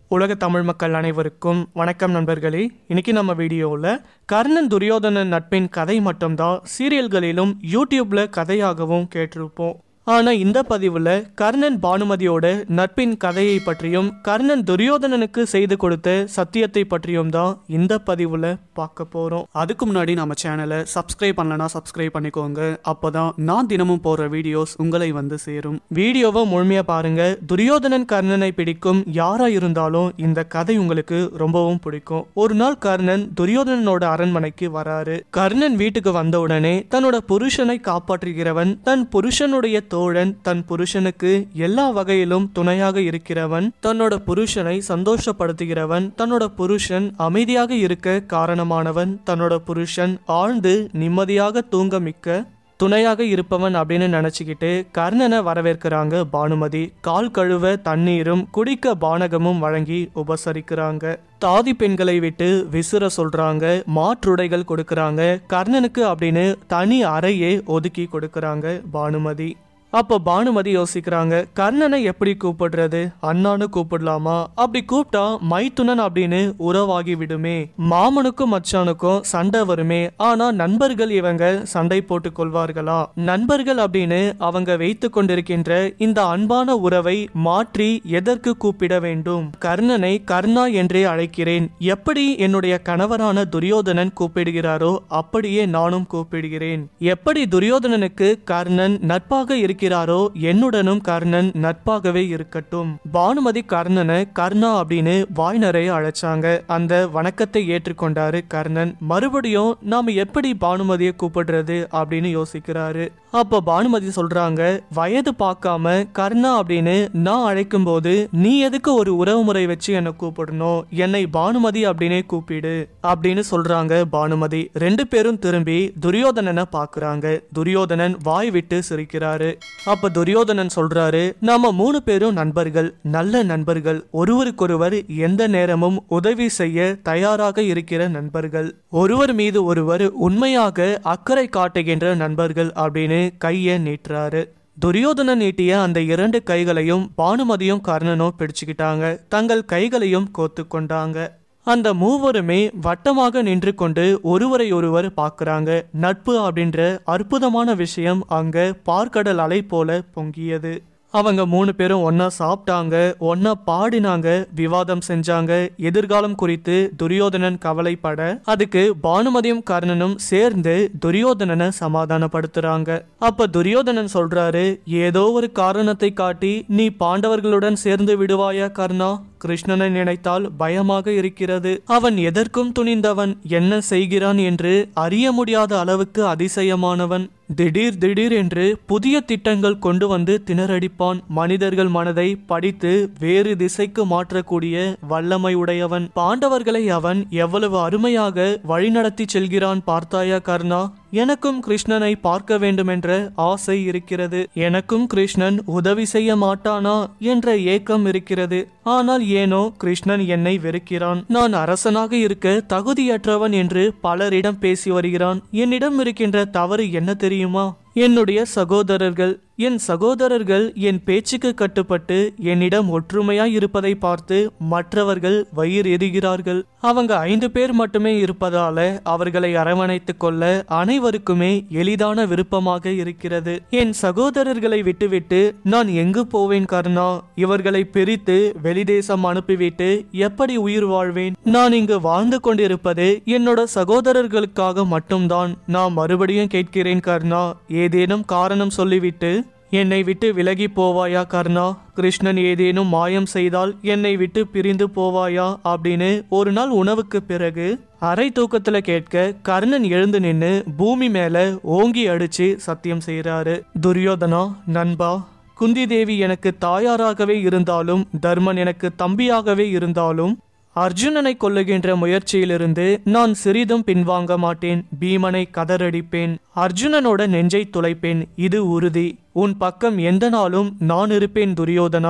உலக தமிழ் மக்கள் அனைவருக்கும் வணக்கம் நண்பர்களே. இன்னைக்கு நம்ம வீடியோவில் கர்ணன் துரியோதனன் நட்பின் கதை மட்டும்தான் சீரியல்களிலும் யூடியூப்ல கதையாகவும் கேட்டிருப்போம். ஆனால் இந்த பதிவில் கர்ணன் பானுமதியோட நட்பின் கதையை பற்றியும் கர்ணன் துரியோதனனுக்கு செய்து கொடுத்த சத்தியத்தை பற்றியும் தான் இந்த பதிவில் பார்க்க போகிறோம். அதுக்கு முன்னாடி நம்ம சேனலை சப்ஸ்கிரைப் பண்ணலனா சப்ஸ்கிரைப் பண்ணிக்கோங்க. அப்போதான் நான் தினமும் போடுற வீடியோஸ் உங்களை வந்து சேரும். வீடியோவை முழுமையாக பாருங்க. துரியோதனன் கர்ணனை பிடிக்கும் யாரா இருந்தாலும் இந்த கதை உங்களுக்கு ரொம்பவும் பிடிக்கும். ஒரு நாள் கர்ணன் துரியோதனனோட அரண்மனைக்கு வராரு. கர்ணன் வீட்டுக்கு வந்த உடனே தன்னோட புருஷனை காப்பாற்றுகிறவன், தன் புருஷனுடைய தோழன், தன் புருஷனுக்கு எல்லா வகையிலும் துணையாக இருக்கிறவன், தன்னோட புருஷனை சந்தோஷப்படுத்துகிறவன், தன்னோட புருஷன் அமைதியாக இருக்க காரணமானவன், தன்னோட புருஷன் ஆழ்ந்து நிம்மதியாக தூங்க மிக்க துணையாக இருப்பவன் அப்படின்னு நினைச்சுக்கிட்டு கர்ணனை வரவேற்கிறாங்க பானுமதி. கால் கழுவ தண்ணீரும் குடிக்க பானகமும் வழங்கி உபசரிக்கிறாங்க. தாதி பெண்களை விட்டு விசிற சொல்றாங்க. மாற்றுடைகள் கொடுக்கறாங்க. கர்ணனுக்கு அப்படின்னு தனி அறையே ஒதுக்கி கொடுக்கறாங்க பானுமதி. அப்போ பானுமதி யோசிக்கிறாங்க, கர்ணனை எப்படி கூப்பிடுறது? அண்ணான்னு கூப்பிடலாமா? அப்படி கூப்பிட்டா மைத்துனன் அப்படின்னு உறவாகி விடுமே. மாமனுக்கும் மச்சானுக்கும் சண்டை வருமே. ஆனா நண்பர்கள் இவங்க சண்டை போட்டு கொள்வார்களா? நண்பர்கள் அப்படின்னு அவங்க வைத்து கொண்டிருக்கின்ற இந்த அன்பான உறவை மாற்றி எதற்கு கூப்பிட வேண்டும்? கர்ணனை கர்ணா என்றே அழைக்கிறேன். எப்படி என்னுடைய கணவரான துரியோதனன் கூப்பிடுகிறாரோ அப்படியே நானும் கூப்பிடுகிறேன். எப்படி துரியோதனனுக்கு கர்ணன் நட்பாக இருக்கிறாரோ என்னுடனும் கர்ணன் நட்பாகவே இருக்கட்டும். பானுமதி கர்ணனை கர்ணா அப்படின்னு வாய் நிறைய அழைச்சாங்க. அந்த வணக்கத்தை ஏற்றுக்கொண்டாரு கர்ணன். மறுபடியும் நாம எப்படி பானுமதியை கூப்பிடுறது அப்படின்னு யோசிக்கிறாரு. அப்ப பானுமதி சொல்றாங்க, வயது பார்க்காம கர்ணா அப்படின்னு நான் அழைக்கும் போது நீ எதுக்கு ஒரு உறவு முறை வச்சு என்னை கூப்பிடணும்? என்னை பானுமதி அப்படின்னே கூப்பிடு அப்படின்னு சொல்றாங்க பானுமதி. ரெண்டு பேரும் திரும்பி துரியோதனனை பாக்குறாங்க. துரியோதனன் வாய் விட்டு சிரிக்கிறாரு. அப்ப துரியோதனன் சொல்றாரு, நாம 3 பேரும் நண்பர்கள், நல்ல நண்பர்கள், ஒருவருக்கொருவர் எந்த நேரமும் உதவி செய்ய தயாராக இருக்கிற நண்பர்கள், ஒருவர் மீது ஒருவர் உண்மையாக அக்கறை காட்டுகின்ற நண்பர்கள் அப்படின்னு கையை நீட்டுறாரு. துரியோதனன் நீட்டிய அந்த 2 கைகளையும் பானுமதியும் கர்ணனும் பிடிச்சுக்கிட்டாங்க. தங்கள் கைகளையும் கோத்து கொண்டாங்க. அந்த மூவருமே வட்டமாக நின்று கொண்டு ஒருவரை ஒருவர் பார்க்கறாங்க. நட்பு அப்படின்ற அற்புதமான விஷயம் அங்க பார்க்கடல் அலை போல பொங்கியது. அவங்க 3 பேரும் ஒன்னா சாப்பிட்டாங்க, ஒன்னா பாடினாங்க, விவாதம் செஞ்சாங்க. எதிர்காலம் குறித்து துரியோதனன் கவலைப்பட அதுக்கு பானுமதியும் கர்ணனும் சேர்ந்து துரியோதனனை சமாதானப்படுத்துறாங்க. அப்ப துரியோதனன் சொல்றாரு, ஏதோ ஒரு காரணத்தை காட்டி நீ பாண்டவர்களுடன் சேர்ந்து விடுவாயா கர்ணா? கிருஷ்ணனை நினைத்தால் பயமாக இருக்கிறது. அவன் எதற்கும் துணிந்தவன், என்ன செய்கிறான் என்று அறிய முடியாத அளவுக்கு அதிசயமானவன். திடீர் என்று புதிய திட்டங்கள் கொண்டு வந்து திணறடிப்பான். மனிதர்கள் மனதை படித்து வேறு திசைக்கு மாற்றக்கூடிய வல்லமை உடையவன். பாண்டவர்களை அவன் எவ்வளவு அருமையாக வழிநடத்தி செல்கிறான் பார்த்தாயா கர்ணா? எனக்கும் கிருஷ்ணனை பார்க்க வேண்டும் என்ற ஆசை இருக்கிறது. எனக்கும் கிருஷ்ணன் உதவி செய்ய மாட்டானா என்ற ஏக்கம் இருக்கிறது. ஆனால் ஏனோ கிருஷ்ணன் என்னை வெறுக்கிறான். நான் அரசனாக இருக்க தகுதியற்றவன் என்று பலரிடம் பேசி வருகிறான். என்னிடம் இருக்கின்ற தவறு என்ன தெரியுமா? என்னுடைய சகோதரர்கள், என் சகோதரர்கள் என் பேச்சுக்கு கட்டுப்பட்டு என்னிடம் ஒற்றுமையாய் இருப்பதை பார்த்து மற்றவர்கள் வயிறு எரிகிறார்கள். அவங்க 5 பேர் மட்டுமே இருப்பதால அவர்களை அரவணைத்துக் கொள்ள அனைவருக்குமே எளிதான விருப்பமாக இருக்கிறது. என் சகோதரர்களை விட்டுவிட்டு நான் எங்கு போவேன் கர்ணா? இவர்களை பிரித்து வெளிதேசம் அனுப்பிவிட்டு எப்படி உயிர் வாழ்வேன்? நான் இங்கு வாழ்ந்து கொண்டிருப்பது என்னோட சகோதரர்களுக்காக மட்டும்தான். நான் மறுபடியும் கேட்கிறேன் கர்ணா, ஏதேனும் காரணம் சொல்லிவிட்டு என்னை விட்டு விலகி போவாயா கர்ணா? கிருஷ்ணன் ஏதேனும் மாயம் செய்தால் என்னை விட்டு பிரிந்து போவாயா அப்படின்னு ஒரு நாள் உணவுக்கு பிறகு அரை தூக்கத்துல கேட்க கர்ணன் எழுந்து நின்று பூமி மேல ஓங்கி அடிச்சு சத்தியம் செய்யறாரு. துரியோதனா நண்பா, குந்தி தேவி எனக்கு தாயாராகவே இருந்தாலும், தர்மன் எனக்கு தம்பியாகவே இருந்தாலும், அர்ஜுனனை கொல்லுகின்ற முயற்சியிலிருந்து நான் சிறிதும் பின்வாங்க மாட்டேன். பீமனை கதறடிப்பேன். அர்ஜுனனோட நெஞ்சை துளைப்பேன். இது உறுதி. உன் பக்கம் எந்த நாளும் நான் இருப்பேன் துரியோதனா.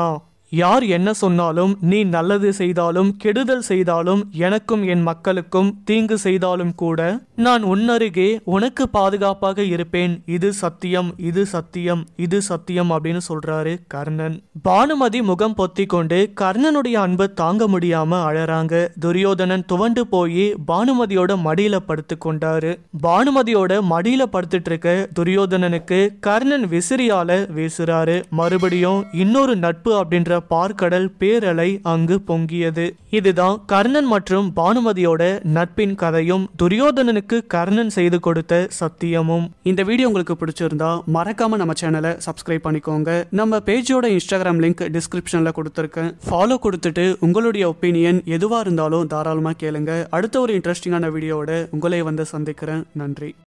யார் என்ன சொன்னாலும், நீ நல்லது செய்தாலும் கெடுதல் செய்தாலும், எனக்கும் என் மக்களுக்கும் தீங்கு செய்தாலும் கூட நான் உன்னருகே உனக்கு பாதுகாப்பாக இருப்பேன். இது சத்தியம், இது சத்தியம், இது சத்தியம் அப்படின்னு சொல்றாரு கர்ணன். பானுமதி முகம் பொத்தி கொண்டு கர்ணனுடைய அன்பை தாங்க முடியாம அழறாங்க. துரியோதனன் துவண்டு போய் பானுமதியோட மடியில படுத்து கொண்டாரு. பானுமதியோட மடியில படுத்துட்டு இருக்க துரியோதனனுக்கு கர்ணன் விசிறியால வீசுறாரு. மறுபடியும் இன்னொரு நட்பு அப்படின்ற பார்க்கடல் பேரலை அங்கு பொங்கியது. இதுதான் கர்ணன் மற்றும் பானுமதியோட நட்பின் கதையும் துரியோதனனுக்கு கர்ணன் செய்து கொடுத்த சத்தியமும். இந்த வீடியோ உங்களுக்கு பிடிச்சிருந்தா மறக்காம நம்ம சேனலை சப்ஸ்கிரைப் பண்ணிக்கோங்க. நம்ம பேஜோட இன்ஸ்டாகிராம் லிங்க் டிஸ்கிரிப்ஷன்ல கொடுத்துருக்கேன். ஃபாலோ கொடுத்துட்டு உங்களுடைய ஒப்பீனியன் எதுவா இருந்தாலும் தாராளமா கேளுங்க. அடுத்த ஒரு இன்ட்ரெஸ்டிங்கான வீடியோவோட உங்களை வந்து சந்திக்கிறேன். நன்றி.